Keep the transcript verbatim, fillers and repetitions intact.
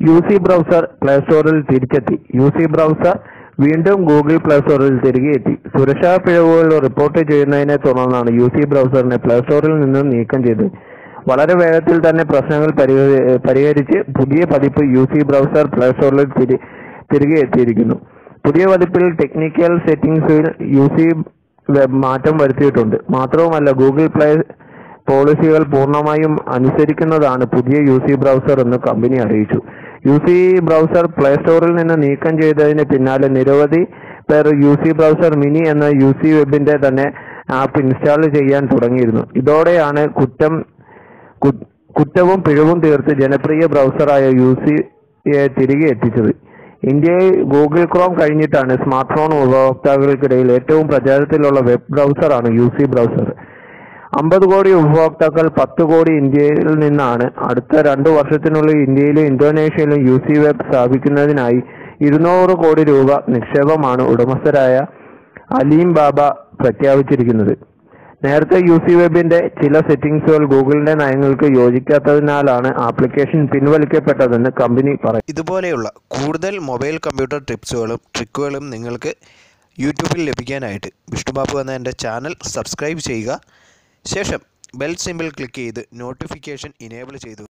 U C browser play സ്റ്റോറിൽ തിരിച്ചെത്തി. U C browser വീണ്ടും ഗൂഗിൾ പ്ലേ സ്റ്റോറിൽ തിരികെ എത്തി. സുരക്ഷാ പിഴവുകൾ റിപ്പോർട്ട് ചെയ്യുന്നതിനെ തുടർന്നാണ് യു സി ബ്രൗസറിനെ പ്ലേ സ്റ്റോറിൽ നിന്നും നീക്കം ചെയ്തത്. വളരെ വേഗത്തിൽ തന്നെ പ്രശ്നങ്ങൾ പരിഹരിച്ച് പുതിയ പതിപ്പ് യു സി ബ്രൗസർ പ്ലേ സ്റ്റോറിൽ തിരി തിരികെ എത്തിയിരിക്കുന്നു. പുതിയ പതിപ്പിൽ ടെക്നിക്കൽ സെറ്റിംഗ്സിൽ യു സി വെബ് മാറ്റം വരുത്തിയിട്ടുണ്ട്. മാത്രവുമല്ല, ഗൂഗിൾ പ്ലേ പോളിസികൾ പൂർണ്ണമായും അനുസരിക്കുന്നതാണ് പുതിയ യു സി ബ്രൗസർ എന്ന് കമ്പനി അറിയിച്ചു. യു സി ബ്രൗസർ പ്ലേ സ്റ്റോറിൽ നിന്ന് നീക്കം ചെയ്തതിന് പിന്നാലെ നിരവധി പേർ യു സി ബ്രൗസർ മിനി എന്ന യു സി വെബിന്റെ തന്നെ ആപ്പ് ഇൻസ്റ്റാൾ ചെയ്യാൻ തുടങ്ങിയിരുന്നു. ഇതോടെയാണ് കുറ്റം കുറ്റവും പിഴവും തീർത്ത് ജനപ്രിയ ബ്രൗസറായ യു സിയെ തിരികെ എത്തിച്ചത്. ഇന്ത്യയിൽ ഗൂഗിൾ ക്രോം കഴിഞ്ഞിട്ടാണ് സ്മാർട്ട് ഫോൺ ഉപഭോക്താക്കൾക്കിടയിൽ ഏറ്റവും പ്രചാരത്തിലുള്ള വെബ് ബ്രൗസറാണ് യു സി ബ്രൗസർ. അമ്പത് കോടി ഉപഭോക്താക്കൾ പത്ത് കോടി ഇന്ത്യയിൽ നിന്നാണ്. അടുത്ത രണ്ടു വർഷത്തിനുള്ളിൽ ഇന്ത്യയിലും ഇന്തോനേഷ്യയിലും യു സി വെബ് സ്ഥാപിക്കുന്നതിനായി ഇരുന്നൂറ് കോടി രൂപ നിക്ഷേപമാണ് ഉടമസ്ഥരായ അലീം ബാബ പ്രഖ്യാപിച്ചിരിക്കുന്നത്. നേരത്തെ യു സി വെബിന്റെ ചില സെറ്റിംഗ്സുകൾ ഗൂഗിളിന്റെ നയങ്ങൾക്ക് യോജിക്കാത്തതിനാലാണ് ആപ്ലിക്കേഷൻ പിൻവലിക്കപ്പെട്ടതെന്ന് കമ്പനി പറയും. ഇതുപോലെയുള്ള കൂടുതൽ മൊബൈൽ കമ്പ്യൂട്ടർ ടിപ്സുകളും ട്രിക്കുകളും നിങ്ങൾക്ക് യൂട്യൂബിൽ ലഭിക്കാനായിട്ട് വിഷ്ണുബാബു എന്ന എൻ്റെ ചാനൽ സബ്സ്ക്രൈബ് ചെയ്യുക. ശേഷം ബെൽ സിംബൽ ക്ലിക്ക് ചെയ്ത് നോട്ടിഫിക്കേഷൻ ഇനേബിൾ ചെയ്തു